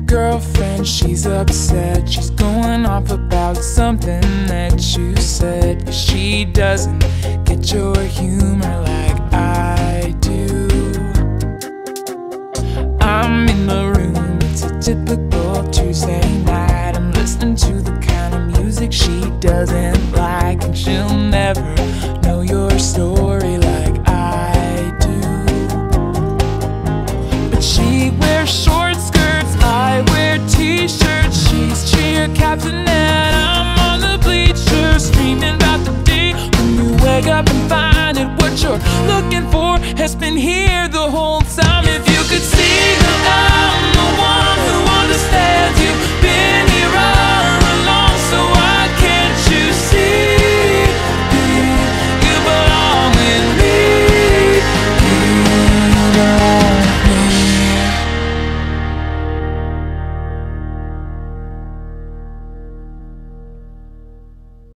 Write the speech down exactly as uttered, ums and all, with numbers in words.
girlfriend, she's upset. She's going off about something that you said. 'Cause she doesn't get your humor like I do. I'm in the room, it's a typical Tuesday night. I'm listening to the kind of music she doesn't like, and she'll never